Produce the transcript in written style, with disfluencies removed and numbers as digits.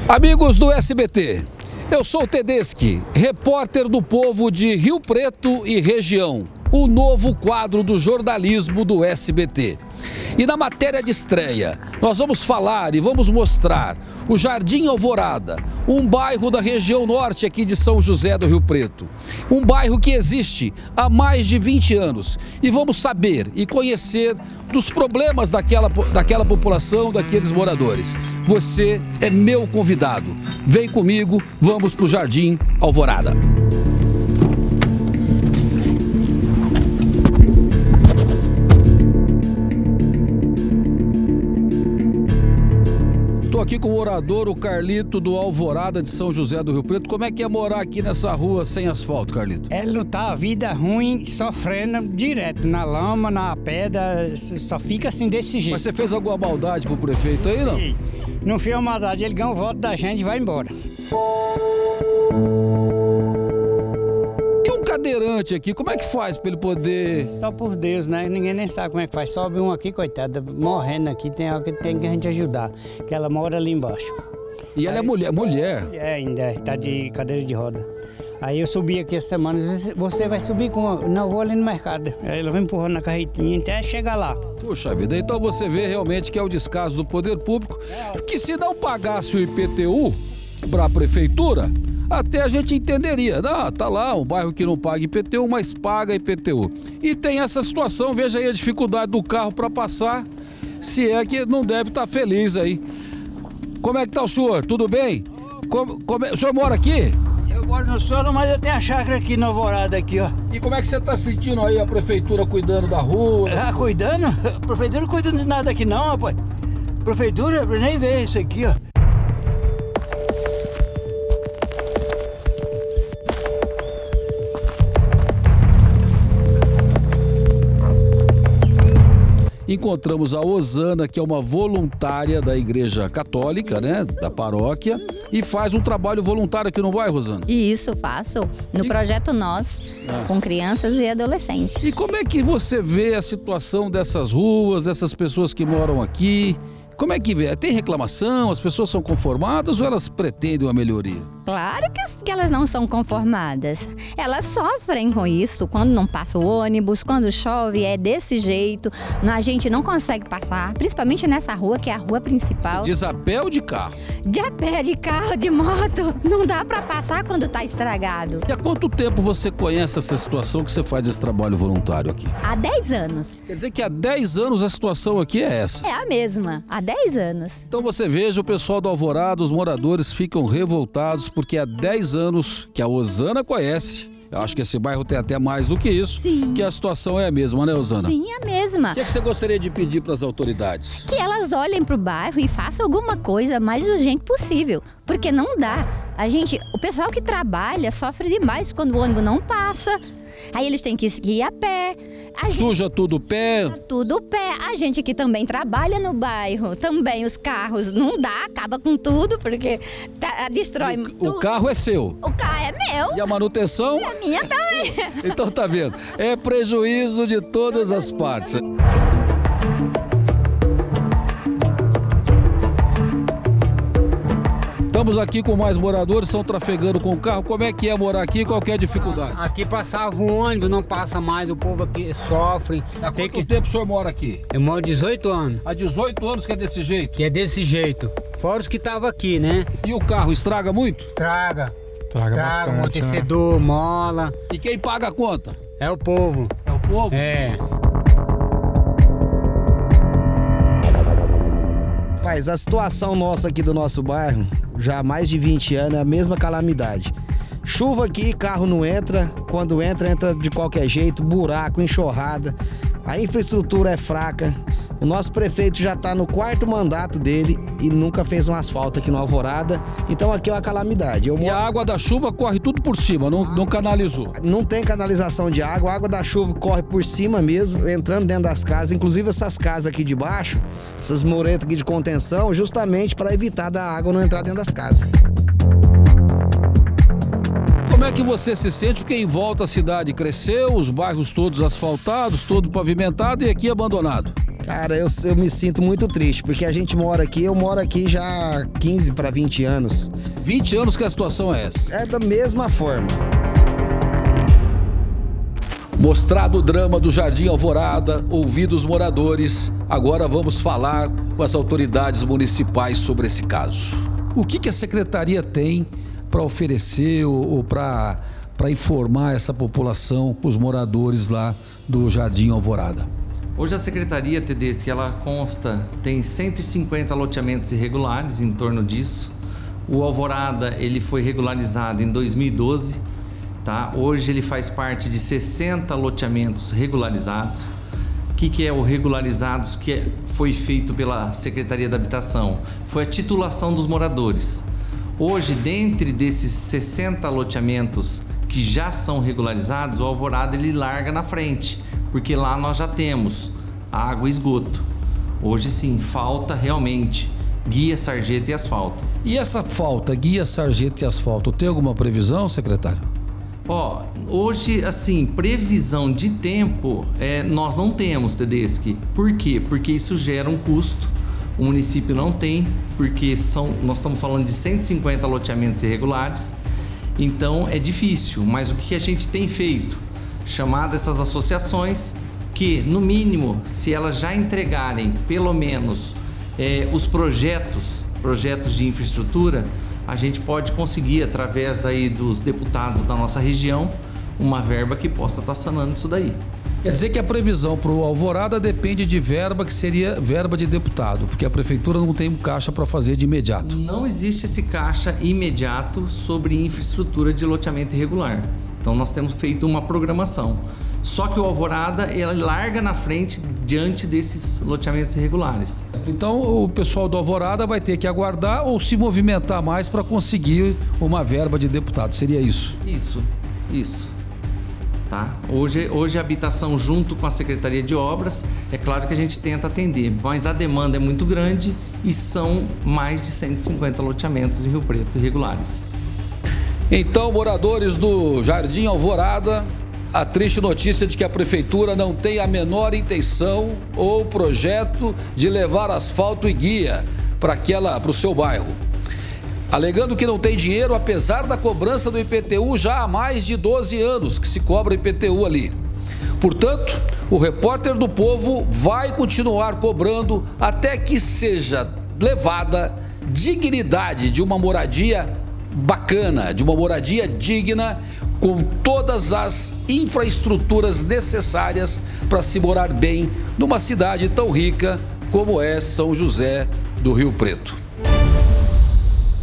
Amigos do SBT, eu sou o Tedeschi, repórter do Povo de Rio Preto e região, o novo quadro do jornalismo do SBT. E na matéria de estreia, nós vamos falar e vamos mostrar o Jardim Alvorada, um bairro da região norte aqui de São José do Rio Preto. Um bairro que existe há mais de 20 anos. E vamos saber e conhecer dos problemas daquela população, daqueles moradores. Você é meu convidado. Vem comigo, vamos para o Jardim Alvorada. Estou aqui com o morador, o Carlito do Alvorada de São José do Rio Preto. Como é que é morar aqui nessa rua sem asfalto, Carlito? É lutar a vida ruim, sofrendo direto, na lama, na pedra, só fica assim desse jeito. Mas você fez alguma maldade pro prefeito aí, não? Não fez uma maldade, ele ganha o voto da gente e vai embora. E um cadeirante aqui, como é que faz para ele poder... Só por Deus, né? Ninguém nem sabe como é que faz. Sobe um aqui, coitada, morrendo aqui, tem que a gente ajudar, que ela mora ali embaixo. E ela é mulher? É, ainda, tá de cadeira de roda. Aí eu subi aqui essa semana, você vai subir com... Não, vou ali no mercado. Aí ela vai empurrando na carretinha até chegar lá. Puxa vida, então você vê realmente que é o descaso do poder público, que se não pagasse o IPTU para a prefeitura, até a gente entenderia. Ah, tá lá, um bairro que não paga IPTU, mas paga IPTU. E tem essa situação, veja aí a dificuldade do carro para passar, se é que não deve estar feliz aí. Como é que tá o senhor? Tudo bem? O senhor mora aqui? Eu moro no solo, mas eu tenho a chácara aqui na Alvorada aqui, ó. E como é que você tá sentindo aí a prefeitura cuidando da rua? Ah, cuidando? A prefeitura não cuida de nada aqui não, rapaz. A prefeitura nem vê isso aqui, ó. Encontramos a Osana, que é uma voluntária da Igreja Católica, né, da paróquia, e faz um trabalho voluntário aqui no bairro, Osana. Isso, faço. No projeto Nós, com crianças e adolescentes. E como é que você vê a situação dessas ruas, dessas pessoas que moram aqui? Como é que vê? Tem reclamação? As pessoas são conformadas ou elas pretendem uma melhoria? Claro que elas não são conformadas. Elas sofrem com isso. Quando não passa o ônibus, quando chove, é desse jeito. A gente não consegue passar, principalmente nessa rua, que é a rua principal. Você diz a pé ou de carro? De a pé, de carro, de moto. Não dá pra passar quando tá estragado. E há quanto tempo você conhece essa situação que você faz esse trabalho voluntário aqui? Há 10 anos. Quer dizer que há 10 anos a situação aqui é essa? É a mesma. Há 10 anos. Então você veja, o pessoal do Alvorada, os moradores ficam revoltados porque há 10 anos que a Osana conhece, eu acho que esse bairro tem até mais do que isso, sim, que a situação é a mesma, né, Osana? Sim, é a mesma. O que você gostaria de pedir para as autoridades? Que elas olhem para o bairro e façam alguma coisa mais urgente possível, porque não dá. O pessoal que trabalha sofre demais quando o ônibus não passa. Aí eles têm que ir a pé. Suja tudo o pé. Tudo o pé. A gente que também trabalha no bairro, também os carros não dá, acaba com tudo, porque destrói tudo. O carro é seu. O carro é meu. E a manutenção? É minha também. Então tá vendo, é prejuízo de todas as partes. Estamos aqui com mais moradores, estão trafegando com o carro. Como é que é morar aqui? Qual que é a dificuldade? Aqui passava o ônibus, não passa mais, o povo aqui sofre. Há quanto tempo o senhor mora aqui? Eu moro 18 anos. Há 18 anos que é desse jeito? Que é desse jeito. Fora os que estavam aqui, né? E o carro estraga muito? Estraga bastante, amortecedor, né? mola. E quem paga a conta? É o povo. É o povo? É. Rapaz, a situação nossa aqui do nosso bairro, já há mais de 20 anos, é a mesma calamidade. Chuva aqui, carro não entra, quando entra, entra de qualquer jeito, buraco, enxurrada, a infraestrutura é fraca. O nosso prefeito já está no 4º mandato dele e nunca fez um asfalto aqui no Alvorada, então aqui é uma calamidade. E a água da chuva corre tudo por cima, não canalizou? Não tem canalização de água, a água da chuva corre por cima mesmo, entrando dentro das casas, inclusive essas casas aqui de baixo, essas muretas aqui de contenção, justamente para evitar da água não entrar dentro das casas. Como é que você se sente? Porque em volta a cidade cresceu, os bairros todos asfaltados, todo pavimentado e aqui abandonado. Cara, eu me sinto muito triste, porque a gente mora aqui, eu moro aqui já há 15 para 20 anos. 20 anos que a situação é essa? É da mesma forma. Mostrado o drama do Jardim Alvorada, ouvidos os moradores, agora vamos falar com as autoridades municipais sobre esse caso. O que a secretaria tem para oferecer ou para informar essa população, os moradores lá do Jardim Alvorada? Hoje a secretaria, Tedeschi, ela tem 150 loteamentos irregulares em torno disso. O Alvorada, ele foi regularizado em 2012, tá? Hoje ele faz parte de 60 loteamentos regularizados. O que é o regularizados que foi feito pela Secretaria da Habitação? Foi a titulação dos moradores. Hoje, dentre desses 60 loteamentos que já são regularizados, o Alvorada ele larga na frente, porque lá nós já temos água e esgoto. Hoje sim, falta realmente guia, sarjeta e asfalto. E essa falta, guia, sarjeta e asfalto, tem alguma previsão, secretário? Hoje, assim, previsão de tempo nós não temos, Tedeschi. Por quê? Porque isso gera um custo. O município não tem, porque nós estamos falando de 150 loteamentos irregulares. Então é difícil, mas o que a gente tem feito? Chamar essas associações que, no mínimo, se elas já entregarem pelo menos os projetos de infraestrutura, a gente pode conseguir, através aí dos deputados da nossa região, uma verba que possa estar sanando isso daí. Quer dizer que a previsão para o Alvorada depende de verba que seria verba de deputado, porque a prefeitura não tem um caixa para fazer de imediato. Não existe esse caixa imediato sobre infraestrutura de loteamento irregular. Então nós temos feito uma programação. Só que o Alvorada, ele larga na frente diante desses loteamentos irregulares. Então o pessoal do Alvorada vai ter que aguardar ou se movimentar mais para conseguir uma verba de deputado, seria isso? Isso. Tá? Hoje a habitação junto com a Secretaria de Obras, é claro que a gente tenta atender, mas a demanda é muito grande e são mais de 150 loteamentos em Rio Preto irregulares. Então, moradores do Jardim Alvorada, a triste notícia de que a prefeitura não tem a menor intenção ou projeto de levar asfalto e guia para o seu bairro. Alegando que não tem dinheiro, apesar da cobrança do IPTU já há mais de 12 anos que se cobra IPTU ali. Portanto, o Repórter do Povo vai continuar cobrando até que seja levada dignidade de uma moradia bacana, de uma moradia digna, com todas as infraestruturas necessárias para se morar bem numa cidade tão rica como é São José do Rio Preto.